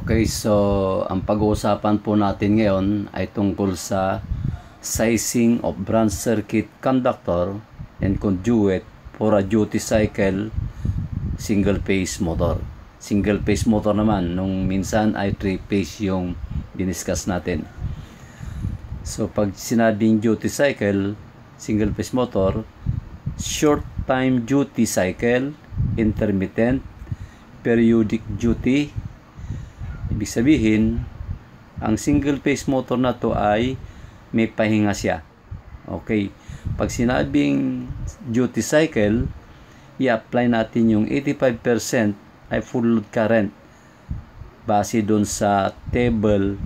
Okay, so ang pag-uusapan po natin ngayon ay tungkol sa sizing of branch circuit conductor and conduit for a duty cycle single phase motor. Single phase motor naman, nung minsan ay 3-phase yung diniscuss natin. So pag sinabing duty cycle single phase motor, short time duty cycle, intermittent, periodic duty. Ibig sabihin, ang single phase motor na to ay may pahinga siya. Okay. Pag sinabing duty cycle, i-apply natin yung 85% ay full load current base doon sa table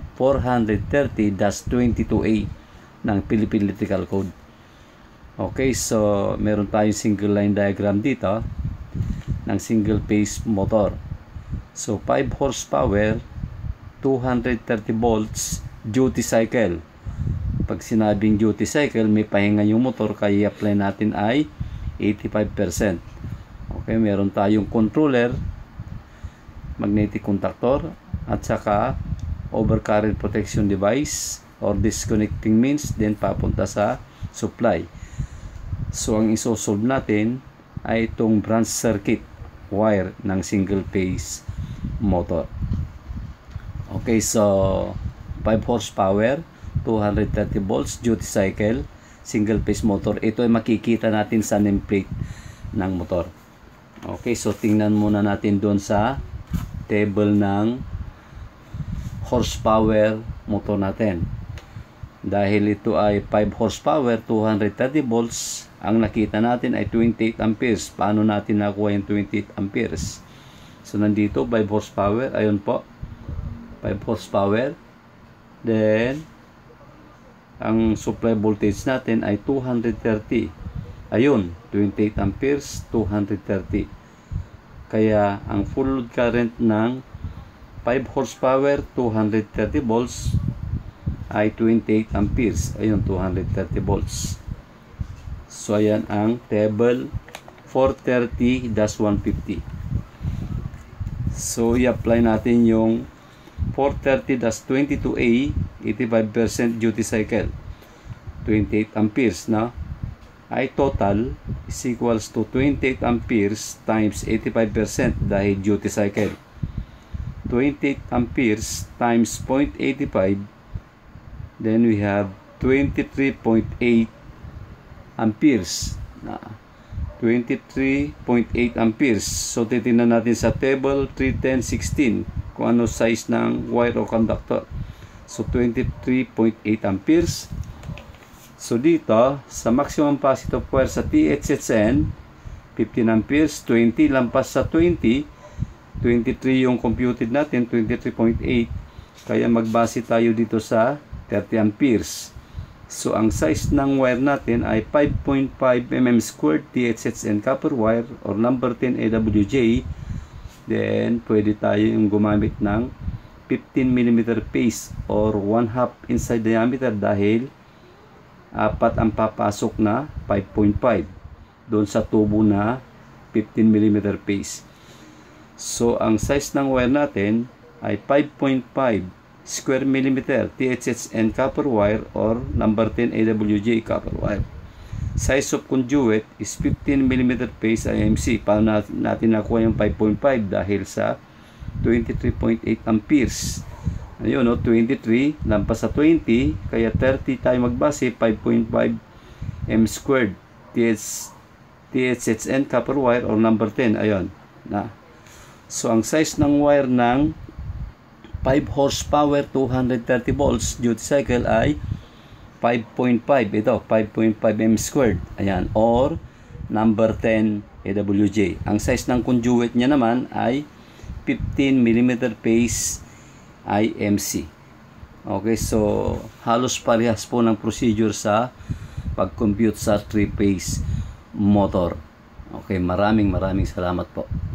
430-22A ng Philippine Electrical Code. Okay, so meron tayong single line diagram dito ng single phase motor. So 5 horsepower, 230 volts, duty cycle. Pag sinabing duty cycle, may pahinga yung motor, kaya apply natin ay 85%. Okay, meron tayong controller, magnetic contactor, at saka overcurrent protection device or disconnecting means, then papunta sa supply. So ang isosolve natin ay itong branch circuit wire ng single phase motor. Okay, so 5 horsepower, 230 volts, duty cycle, single phase motor. Ito ay makikita natin sa nameplate ng motor. Okay, so tingnan muna natin doon sa table ng horsepower motor natin. Dahil ito ay 5 horsepower, 230 volts, ang nakita natin ay 28 amperes. Paano natin nakuha yung 28 amperes? So nandito 5 horsepower, ayun po, 5 horsepower. Then ang supply voltage natin ay 230. Ayun, 28 amperes, 230. Kaya ang full load current ng 5 horsepower, 230 volts ay 28 amperes. Ayun, 230 volts. So ayan ang table 430-150. So i-apply natin yung 430-22A, 85% duty cycle, 28 amperes na, ay total is equals to 28 amperes times 85% dahil duty cycle. 28 amperes times 0.85, then we have 23.8 amperes na 23.8 amperes. So titingnan natin sa table 310-16 kung ano size ng wire o conductor. So 23.8 amperes. So dito sa maximum positive wire sa THSN 15 amperes, 20 lampas sa 20, 23 yung computed natin, 23.8, kaya magbase tayo dito sa 30 amperes. So ang size ng wire natin ay 5.5 mm squared THSN copper wire or number 10 AWJ. Then pwede tayo yung gumamit ng 15 mm phase or 1/2 inside diameter dahil apat ang papasok na 5.5 doon sa tubo na 15 mm phase. So ang size ng wire natin ay 5.5 square millimeter THSN copper wire or number 10 AWJ copper wire. Size of conduit is 15 mm phase IMC. Paano natin nakuha yung 5.5? Dahil sa 23.8 amperes. Ayun, no? 23 lampas sa 20, kaya 30 tayo magbase, 5.5 m squared THSN copper wire or number 10. Ayun na. So ang size ng wire ng 5 horsepower, 230 volts duty cycle ay 5.5. Ito, 5.5 m squared. Ayan, or number 10 AWJ. Ang size ng conduit niya naman ay 15 mm phase IMC. Okay, so halos parehas po ng procedure sa pag-compute sa 3-phase motor. Okay, maraming salamat po.